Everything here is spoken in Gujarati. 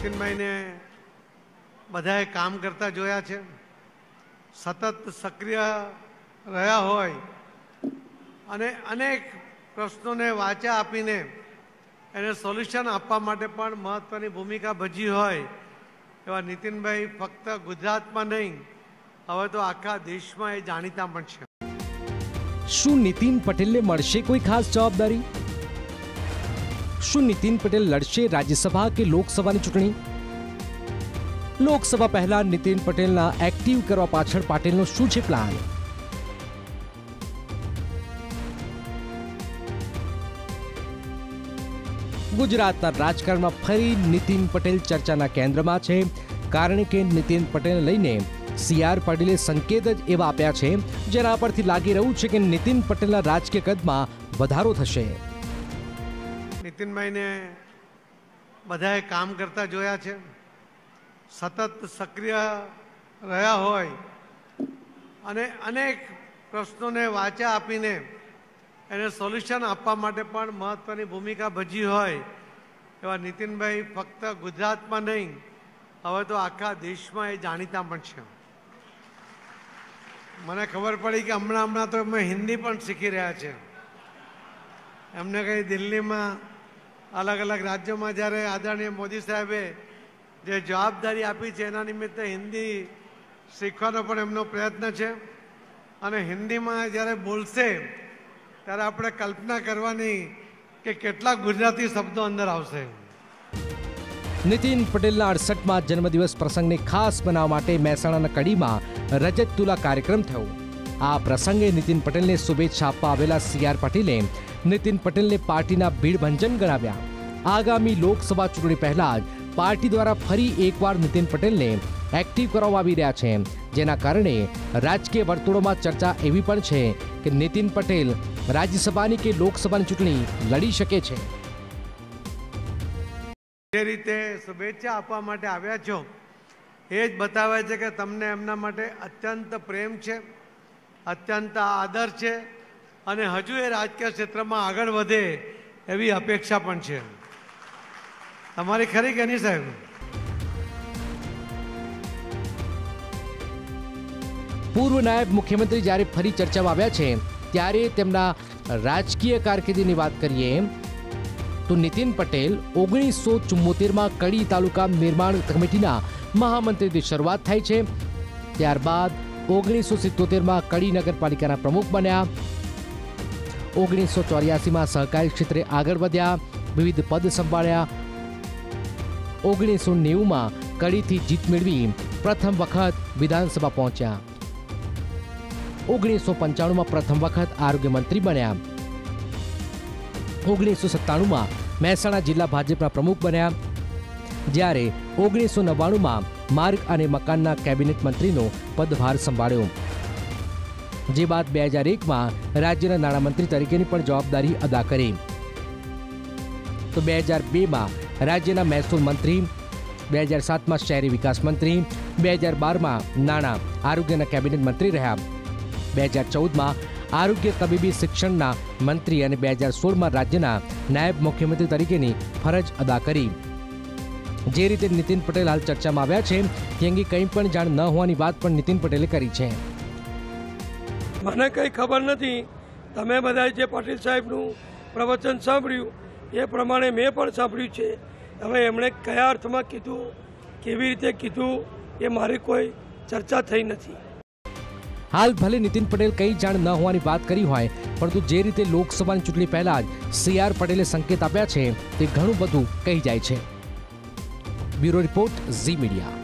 નીતિનભાઈ ને બધાએ કામ કરતા જોયા છે, સતત સક્રિય રહ્યા હોય અને અનેક પ્રશ્નોને વાચા આપીને એને સોલ્યુશન આપવા માટે પણ મહત્વની ભૂમિકા ભજવી હોય એવા નીતિનભાઈ ફક્ત ગુજરાતમાં નહીં, હવે તો આખા દેશમાં એ જાણીતા પણ છે. શું નીતિન પટેલને મળશે કોઈ ખાસ જવાબદારી? શું નીતિન પટેલ લડશે રાજ્યસભા કે લોકસભાની ચૂંટણી? લોકસભા પહેલા નીતિન પટેલના એક્ટિવ કરવા પાછળ પાટીલનો શું છે પ્લાન? ગુજરાતના રાજકારણમાં ફરી નીતિન પટેલ ચર્ચાના કેન્દ્રમાં છે, કારણ કે નીતિન પટેલને લઈને CR પાટીલે સંકેત જ એવા આપ્યા છે જેના પરથી લાગી રહ્યું છે કે નીતિન પટેલના રાજકીય કદમાં વધારો થશે. નીતિનભાઈને બધાએ કામ કરતા જોયા છે, સતત સક્રિય રહ્યા હોય અને અનેક પ્રશ્નોને વાચા આપીને એને સોલ્યુશન આપવા માટે પણ મહત્વની ભૂમિકા ભજવી હોય એવા નીતિનભાઈ ફક્ત ગુજરાતમાં નહીં, હવે તો આખા દેશમાં એ જાણીતા પણ છે. મને ખબર પડી કે હમણાં તો અમે હિન્દી પણ શીખી રહ્યા છે. એમને કંઈ દિલ્હીમાં અલગ અલગ રાજ્યોમાં જ્યારે આદરણીય મોદી સાહેબે જે જવાબદારી આપી છે એના નિમિત્તે હિન્દી શીખવાનો પણ એમનો પ્રયત્ન છે અને હિન્દીમાં જ્યારે બોલશે ત્યારે આપણે કલ્પના કરવાની કે કેટલા ગુજરાતી શબ્દો અંદર આવશે. નીતિન પટેલના 68મા જન્મદિવસ પ્રસંગને ખાસ બનાવવા માટે મહેસાણાના કડીમાં રજત તુલા કાર્યક્રમ થયો. આ પ્રસંગે નીતિન પટેલને શુભેચ્છા આપવા આવેલા CR પાટીલે નીતિન પટેલને પાર્ટીના ભીડભંજન ગણાવ્યા. આગામી લોકસભા ચૂંટણી પહેલા જ પાર્ટી દ્વારા ફરી એકવાર નીતિન પટેલને એક્ટિવ કરવામાં આવી રહ્યા છે, જેના કારણે રાજકીય વર્તુળોમાં ચર્ચા એવી પણ છે કે નીતિન પટેલ રાજ્યસભાની કે લોકસભાની ચૂંટણી લડી શકે છે. જે રીતે શુભેચ્છા આપવા માટે આવ્યા છો એ જ બતાવે છે કે તમને એમના માટે અત્યંત પ્રેમ છે, અત્યંત આદર છે અને હજુ એ રાજકીય ક્ષેત્રમાં આગળ વધે એવી અપેક્ષા પણ છે. તમારી ખરી કે નહીં સાહેબ? પૂર્વ નાયબ મુખ્યમંત્રી જ્યારે ફરી ચર્ચામાં આવ્યા છે ત્યારે તેમના રાજકીય કારકિર્દીની વાત કરીએ તો નીતિન પટેલ 1974માં કડી તાલુકા નિર્માણ કમિટીના મહામંત્રીથી શરૂઆત થાય છે. ત્યારબાદ 1977માં કડી નગરપાલિકાના પ્રમુખ બન્યા. 1984માં સહકારી ક્ષેત્રે આગળ વધ્યા, વિવિધ પદ સંભાળ્યા. 1990માં કડીથી જીત મેળવી પ્રથમ વખત વિધાનસભા પહોંચ્યા. 1995માં પ્રથમ વખત આરોગ્ય મંત્રી બન્યા. 1997માં મહેસાણા જિલ્લા ભાજપના પ્રમુખ બન્યા, જ્યારે 1999માં માર્ગ અને મકાનના કેબિનેટ મંત્રીનો પદભાર સંભાળ્યો. જે બાદ 2001માં રાજ્યના નાણામંત્રી તરીકેની પણ જવાબદારી અદા કરી. તો 2002માં રાજ્યના મહેસૂલ મંત્રી, 2007માં શહેરી વિકાસ મંત્રી, 2012માં નાણાં આરોગ્યના કેબિનેટ મંત્રી રહ્યા, 2014માં આરોગ્ય તબીબી શિક્ષણના મંત્રી અને 2016માં રાજ્યના નાયબ મુખ્યમંત્રી તરીકેની ફરજ અદા કરી. જે રીતે નીતિન પટેલ હાલ ચર્ચામાં આવ્યા છે તે અંગે કંઈ પણ જાણ ન હોવાની વાત પણ નીતિન પટેલે કરી છે. મને કંઈ ખબર નથી. તમે બધાએ જે પાટીલ સાહેબનું પ્રવચન સાંભળ્યું એ પ્રમાણે મેં પણ સાંભળ્યું છે. હવે એમણે કયા અર્થમાં કીધું, કેવી રીતે કીધું એ મારી કોઈ ચર્ચા થઈ નથી. હાલ ભલે નીતિન પટેલ કંઈ જાણ ન હોવાની વાત કરી હોય, પરંતુ જે રીતે લોકસભાની ચૂંટણી પહેલા જ CR પટેલે સંકેત આપ્યા છે તે ઘણું બધું કહી જાય છે. Bureau report, Zee media.